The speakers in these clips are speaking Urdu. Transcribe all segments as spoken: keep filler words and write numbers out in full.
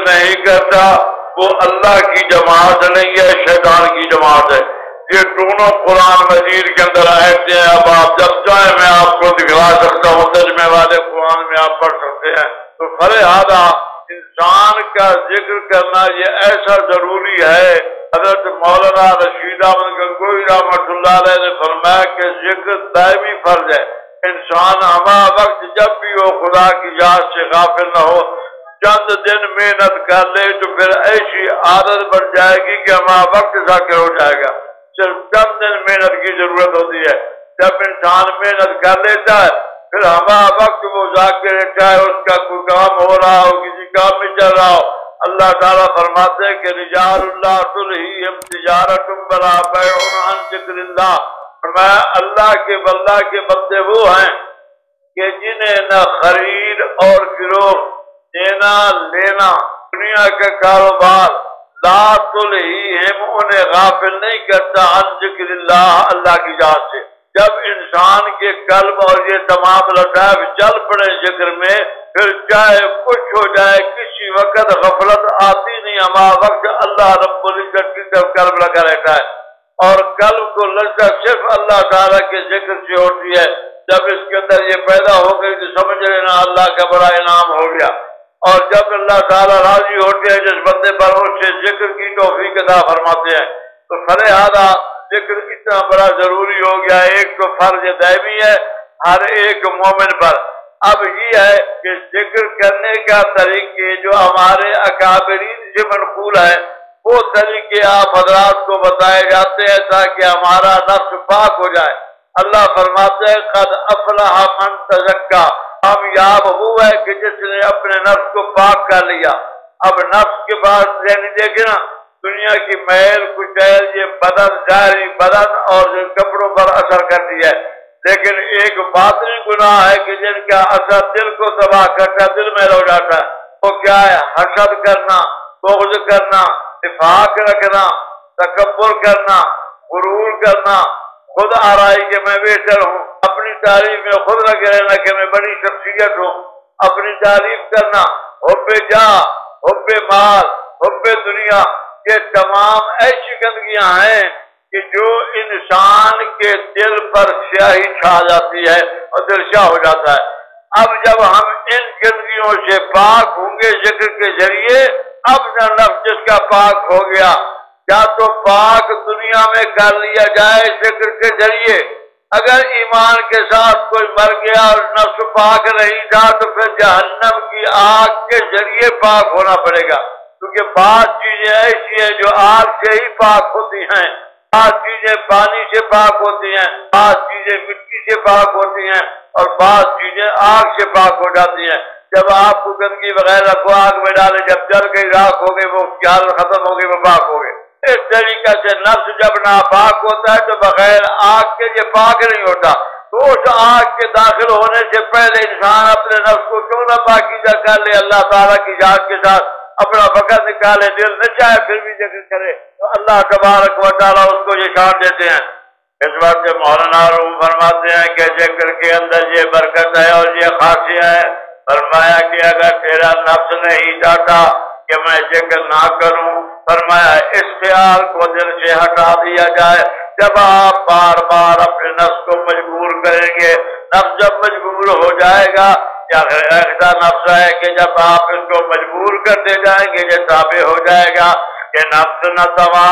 نہیں کرتا وہ اللہ کی جماعت نہیں ہے، شیطان کی جماعت ہے۔ یہ دونوں قرآن مجید کے اندر آیتیں ہیں، اب آپ جب چاہیں میں آپ کو دکھلا سکتا ہوں، ترجمے والے قرآن میں آپ پڑھ سکتے ہیں۔ تو فلہذا انسان کا ذکر کرنا یہ ایسا ضروری ہے۔ حضرت مولانا رشید احمد گنگوئی رحمۃ اللہ علیہ نے فرمایا کہ ذکر دائمی فرض ہے۔ انسان ہمارا وقت جب بھی وہ خدا کی یاد سے غافل نہ ہو، چند دن محنت کر لے تو پھر ایسی عادت بن جائے گی کہ ہمارا وقت ذاکر ہو جائے گا۔ صرف چند دن محنت کی ضرورت ہوتی ہے۔ جب انسان محنت کر لیتا ہے پھر ہمارا وقت وہ ذاکر ہے، چاہے اس کا کوئی کام ہو رہا ہو، کسی کام میں چل رہا ہو۔ اللہ تعالیٰ فرماتے ہیں کہ رجال اللہ تلہیہم تجارت ولا بیع عن ذکر اللہ۔ فرمایا اللہ کے بندہ کے بندے وہ ہیں کہ جنہیں نہ خرید اور فروخت، دینا لینا، دنیا کا کاروبار، لا تلہیہم انہیں غافل نہیں کرتا عن ذکر اللہ، اللہ کی ذات سے۔ جب انسان کے قلب اور یہ تمام لطائف چل پڑے ذکر میں، پھر چاہے کچھ ہو جائے کسی وقت غفلت آتی نہیں، ہمارا وقت اللہ رب العزت کی طرف قلب لگا رہتا ہے، اور قلب کو لذت صرف اللہ تعالیٰ کے ذکر سے ہوتی ہے۔ جب اس کے اندر یہ پیدا ہو گئی تو سمجھ لینا اللہ کا بڑا انعام ہو گیا، اور جب اللہ تعالیٰ راضی ہوتے ہیں جس بندے پر اس سے ذکر کی توفیق عطا فرماتے ہیں۔ تو فلہذا ذکر اتنا بڑا ضروری ہو گیا، ایک تو فرض دائمی ہے ہر ایک مومن پر۔ اب یہ ہے کہ ذکر کرنے کا طریقے جو ہمارے اکابرین سے منقول ہے وہ طریقے آپ حضرات کو بتائے جاتے ہیں تاکہ ہمارا نفس پاک ہو جائے۔ اللہ فرماتے ہیں قد افلح من تزکا، کامیاب وہ ہے کہ جس نے اپنے نفس کو پاک کر لیا۔ اب نفس کے بعد یعنی دیکھیں نا، دنیا کی میل کچیل یہ بدن ظاہری بدن اور کپڑوں پر اثر کرتی ہے، لیکن ایک باطنی گناہ ہے کہ جن کا اثر دل کو تباہ کرتا ہے، دل میں ہو جاتا ہے۔ وہ کیا ہے؟ حسد کرنا، بغض کرنا، نفاق رکھنا، تکبر کرنا، غرور کرنا، خود آرائی کہ میں بہتر ہوں، اپنی تعریف میں خود لگے رہنا کہ میں بڑی شخصیت ہوں، اپنی تعریف کرنا، حب جاہ، حب مال، حب دنیا، یہ تمام ایسی گندگیاں ہیں کہ جو انسان کے دل پر سیاہی چھا جاتی ہے اور دل سیاہ ہو جاتا ہے۔ اب جب ہم ان گندگیوں سے پاک ہوں گے ذکر کے ذریعے، اب نہ نفس جس کا پاک ہو گیا، یا تو پاک دنیا میں کر لیا جائے ذکر کے ذریعے، اگر ایمان کے ساتھ کوئی مر گیا اور نفس پاک نہیں تھا تو پھر جہنم کی آگ کے ذریعے پاک ہونا پڑے گا، کیونکہ بعض چیزیں ایسی ہیں جو آگ سے ہی پاک ہوتی ہیں، بعض چیزیں پانی سے پاک ہوتی ہیں، بعض چیزیں مٹی سے پاک ہوتی ہیں، اور بعض چیزیں آگ سے پاک ہو جاتی ہیں۔ جب آپ کو گندگی وغیرہ کو آگ میں ڈالے، جب جل گئی راکھ ہو گئی، وہ خیال ختم ہو گئی، وہ پاک ہو گئے۔ اس طریقے سے نفس جب ناپاک ہوتا ہے تو بغیر آگ کے یہ پاک نہیں ہوتا، تو اس آگ کے داخل ہونے سے پہلے انسان اپنے نفس کو کیوں نہ پاکیزہ کر لے، اللہ تعالیٰ کی ذات کے ساتھ اپنا وقت نکالے، دل نہ چاہے پھر بھی ذکر کرے تو اللہ تبارک و تعالیٰ اس کو یہ شان دیتے ہیں۔ اس بات سے مولانا روم فرماتے ہیں کہ ذکر کے اندر یہ برکت ہے اور یہ خاصیت ہے۔ فرمایا کہ اگر تیرا نفس نہیں چاہتا کہ میں ذکر نہ کروں، فرمایا اس خیال کو دل سے ہٹا دیا جائے۔ جب آپ بار بار اپنے نفس کو مجبور کریں گے، نفس جب مجبور ہو جائے گا، یا ایسا نفس ہے کہ جب آپ اس کو مجبور کرتے جائیں گے یہ تابع ہو جائے گا کہ نفس نہ توا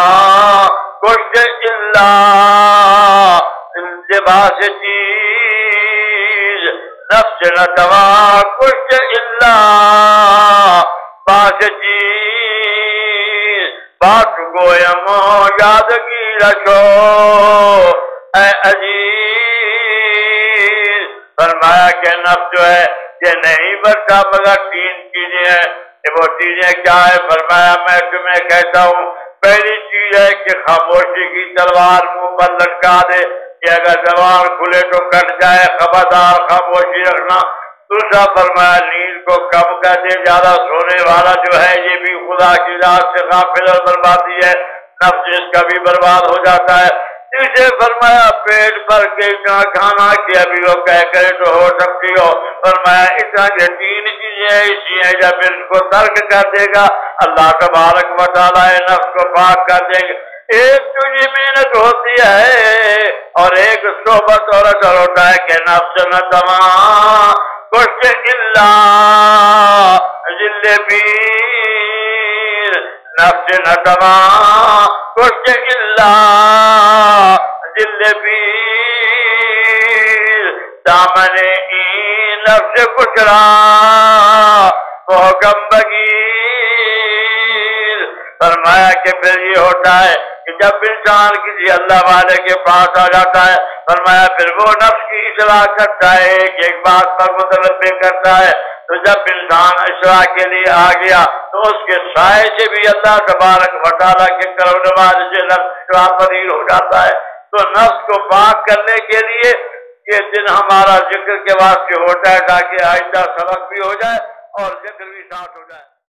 کچھ الا لباس چیز، نفس نہ توا کچھ الا باس چیز، بات گویم یادگی رکھو اے عزیز۔ فرمایا کہ نفس جو ہے یہ نہیں بڑھتا مگر تین چیزیں ہیں۔ وہ چیزیں کیا ہے؟ فرمایا میں تمہیں کہتا ہوں، پہلی چیز ہے کہ خاموشی کی تلوار منہ پر لٹکا دے کہ اگر زبان کھلے تو کٹ جائے، خبردار خاموشی رکھنا۔ دوسرا فرمایا نیند کو کم کر دے، زیادہ سونے والا جو ہے یہ بھی خدا کی ذات سے غافل اور بربادی ہے، نفس اس کا بھی برباد ہو جاتا ہے۔ اسے فرمایا پیٹ بھر کے اتنا کھانا کہ ابھی وہ کہہ کرے تو ہو سکتی ہو. فرمایا اتنا یقین کیجیے اسی ہے جب ان کو ترک کر دے گا اللہ تبارک و تعالیٰ نفس کو پاک کر دیں گے. ایک تو یہ محنت ہوتی ہے اور ایک صحبت اور اثر ہوتا ہے کہ نفس نہ تمام کچھ اللہ ذل پیر نفس نہ تمام کچھ اللہ ذل پیر دامن این نفس کچرا محکم بگیر. فرمایا کہ پھر یہ ہوتا ہے کہ جب انسان کسی اللہ والے کے پاس آ جاتا ہے فرمایا پھر وہ نفس کی اصلاح کرتا ہے ایک ایک بات پر متنبہ کرتا ہے. تو جب انسان اصلاح کے لیے آ گیا تو اس کے سائے سے بھی اللہ تبارک و تعالیٰ کے کرم نواز سے نفس اصلاح پذیر ہو جاتا ہے. تو نفس کو پاک کرنے کے لیے یہ دن ہمارا ذکر کے واسطے ہوتا ہے تاکہ آئندہ سبق بھی ہو جائے اور ذکر بھی ساتھ ہو جائے.